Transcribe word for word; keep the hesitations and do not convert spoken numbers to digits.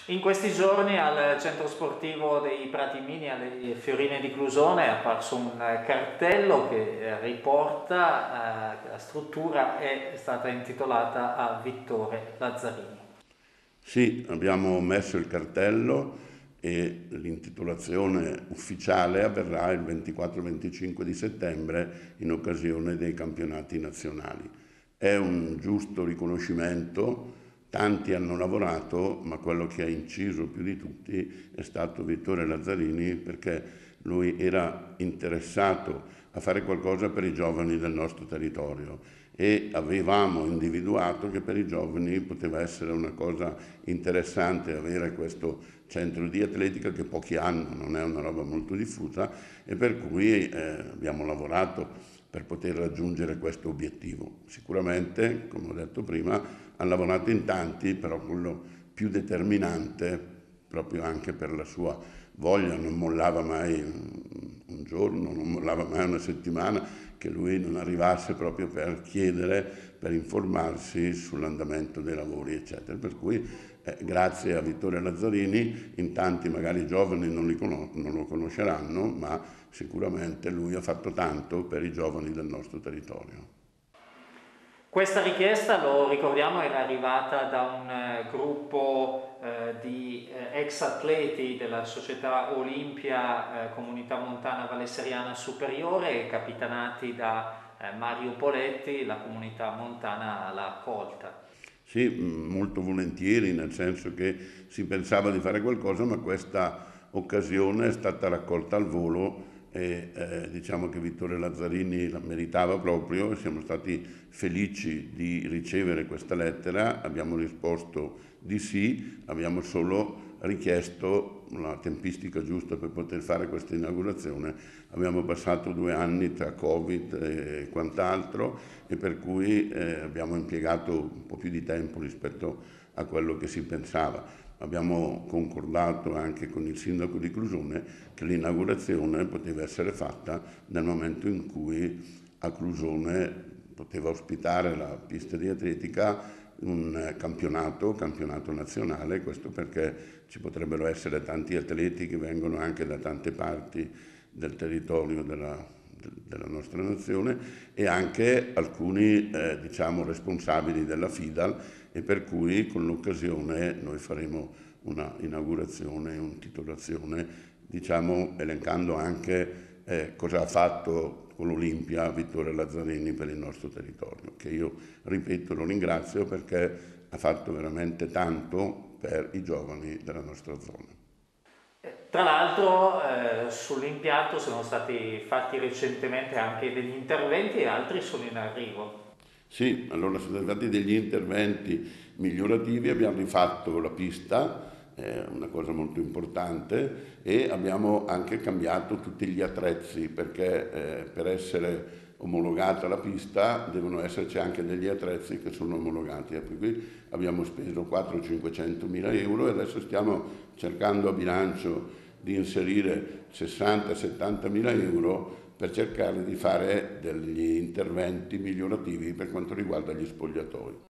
In questi giorni al centro sportivo dei Prati Mini alle Fiorine di Clusone è apparso un cartello che riporta eh, la struttura è stata intitolata a Vittore Lazzarini. Sì, abbiamo messo il cartello e l'intitolazione ufficiale avverrà il ventiquattro venticinque di settembre in occasione dei campionati nazionali. È un giusto riconoscimento, tanti hanno lavorato, ma quello che ha inciso più di tutti è stato Vittore Lazzarini, perché lui era interessato a fare qualcosa per i giovani del nostro territorio e avevamo individuato che per i giovani poteva essere una cosa interessante avere questo centro di atletica che pochi hanno, non è una roba molto diffusa, e per cui eh, abbiamo lavorato per poter raggiungere questo obiettivo. Sicuramente, come ho detto prima, hanno lavorato in tanti, però quello più determinante, proprio anche per la sua voglia, non mollava mai un giorno, non mollava mai una settimana, che lui non arrivasse proprio per chiedere, per informarsi sull'andamento dei lavori, eccetera. Per cui eh, grazie a Vittorio Lazzarini, in tanti magari giovani non, li conos- non lo conosceranno, ma sicuramente lui ha fatto tanto per i giovani del nostro territorio. Questa richiesta, lo ricordiamo, era arrivata da un eh, gruppo eh, di eh, ex atleti della società Olimpia eh, Comunità Montana Valesseriana Superiore, capitanati da eh, Mario Poletti. La comunità montana l'ha accolta. Sì, molto volentieri, nel senso che si pensava di fare qualcosa, ma questa occasione è stata raccolta al volo e eh, diciamo che Vittorio Lazzarini la meritava proprio e siamo stati felici di ricevere questa lettera, abbiamo risposto di sì, abbiamo solo richiesto la tempistica giusta per poter fare questa inaugurazione. Abbiamo passato due anni tra Covid e quant'altro e per cui eh, abbiamo impiegato un po' più di tempo rispetto a quello che si pensava. Abbiamo concordato anche con il sindaco di Clusone che l'inaugurazione poteva essere fatta nel momento in cui a Clusone poteva ospitare la pista di atletica un campionato, campionato nazionale, questo perché ci potrebbero essere tanti atleti che vengono anche da tante parti del territorio della, della nostra nazione e anche alcuni eh, diciamo, responsabili della FIDAL e per cui con l'occasione noi faremo una inaugurazione, un'intitolazione, diciamo elencando anche eh, cosa ha fatto con l'Olimpia Vittorio Lazzarini per il nostro territorio, che io, ripeto, lo ringrazio perché ha fatto veramente tanto per i giovani della nostra zona. Tra l'altro eh, sull'impianto sono stati fatti recentemente anche degli interventi e altri sono in arrivo. Sì, allora sono stati degli interventi migliorativi, abbiamo rifatto la pista, è una cosa molto importante, e abbiamo anche cambiato tutti gli attrezzi perché eh, per essere omologata la pista devono esserci anche degli attrezzi che sono omologati. E per cui abbiamo speso quattrocento cinquecento mila euro e adesso stiamo cercando a bilancio di inserire sessanta settanta mila euro per cercare di fare degli interventi migliorativi per quanto riguarda gli spogliatoi.